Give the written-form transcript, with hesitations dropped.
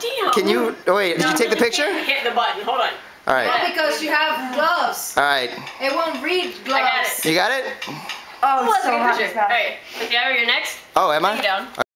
damn. Can you? Oh wait, did you take the picture? Hit the button. Hold on. All right. No, because you have gloves. All right. It won't read gloves. I got it. You got it? Oh, it's so hot. Alright, okay, you're next. Oh, am I? Take it down.